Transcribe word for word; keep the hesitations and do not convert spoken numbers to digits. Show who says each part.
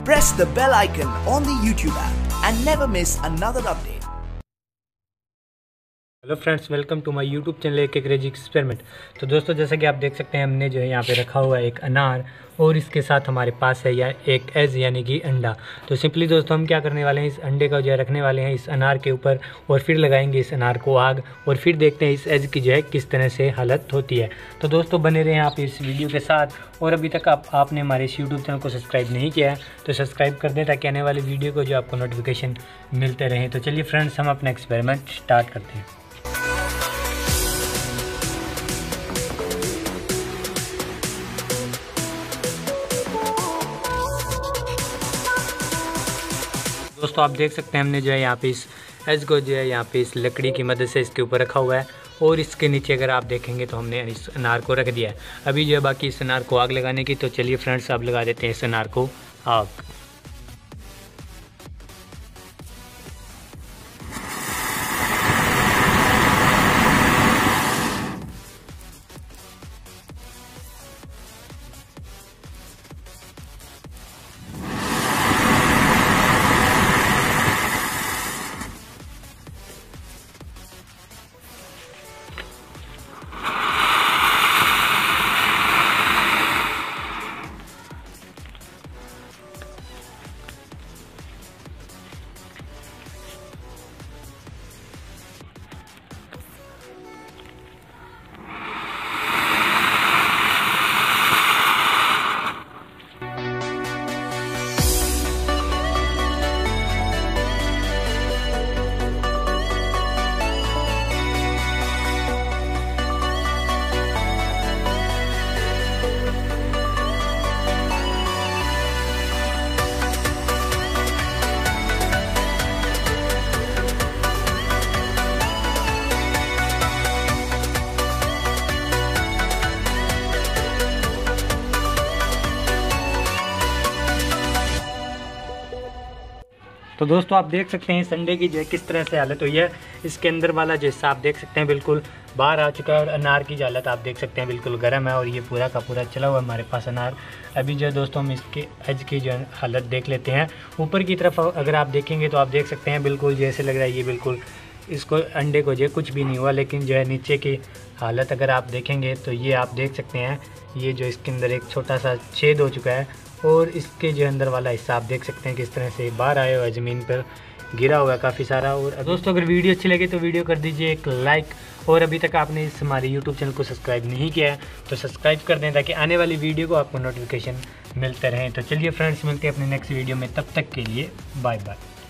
Speaker 1: Press the bell icon on the YouTube app and never miss another update.
Speaker 2: Hello friends, welcome to my YouTube channel एक एक crazy experiment. तो दोस्तों, जैसा कि आप देख सकते हैं, हमने जो है यहाँ पे रखा हुआ है एक अनार और इसके साथ हमारे पास है यह एक एज यानी कि अंडा। तो सिंपली दोस्तों हम क्या करने वाले हैं, इस अंडे का जो है रखने वाले हैं इस अनार के ऊपर और फिर लगाएंगे इस अनार को आग और फिर देखते हैं इस एज की जो है किस तरह से हालत होती है। तो दोस्तों बने रहें आप इस वीडियो के साथ। और अभी तक आप आपने हमारे इस यूट्यूब चैनल को सब्सक्राइब नहीं किया है तो सब्सक्राइब कर दें ताकि आने वाली वीडियो को जो आपको नोटिफिकेशन मिलते रहें। तो चलिए फ्रेंड्स, हम अपना एक्सपेरिमेंट स्टार्ट करते हैं। दोस्तों आप देख सकते हैं, हमने जो है यहाँ पे इस एज को जो है यहाँ पे इस लकड़ी की मदद से इसके ऊपर रखा हुआ है और इसके नीचे अगर आप देखेंगे तो हमने इस अनार को रख दिया है। अभी जो है बाकी इस अनार को आग लगाने की। तो चलिए फ्रेंड्स, आप लगा देते हैं इस अनार को आग। तो दोस्तों आप देख सकते हैं इस अंडे की जो है किस तरह से हालत हुई है। इसके अंदर वाला जो हिस्सा आप देख सकते हैं बिल्कुल बाहर आ चुका है और अनार की जो हालत आप देख सकते हैं बिल्कुल गर्म है और ये पूरा का पूरा चला हुआ है हमारे पास अनार। अभी जो है दोस्तों हम इसके एज की जो हालत देख लेते हैं। ऊपर की तरफ अगर आप देखेंगे तो आप देख सकते हैं बिल्कुल जैसे लग रहा है ये बिल्कुल इसको अंडे को जो है कुछ भी नहीं हुआ, लेकिन जो है नीचे की हालत अगर आप देखेंगे तो ये आप देख सकते हैं ये जो इसके अंदर एक छोटा सा छेद हो चुका है और इसके जो अंदर वाला हिस्सा आप देख सकते हैं किस तरह से बाहर आया हुआ है, ज़मीन पर गिरा हुआ है काफ़ी सारा। और दोस्तों अगर वीडियो अच्छी लगे तो वीडियो कर दीजिए एक लाइक और अभी तक आपने इस हमारे यूट्यूब चैनल को सब्सक्राइब नहीं किया है तो सब्सक्राइब कर दें ताकि आने वाली वीडियो को आपको नोटिफिकेशन मिलते रहें। तो चलिए फ्रेंड्स, मिलते हैं अपने नेक्स्ट वीडियो में, तब तक के लिए बाय बाय।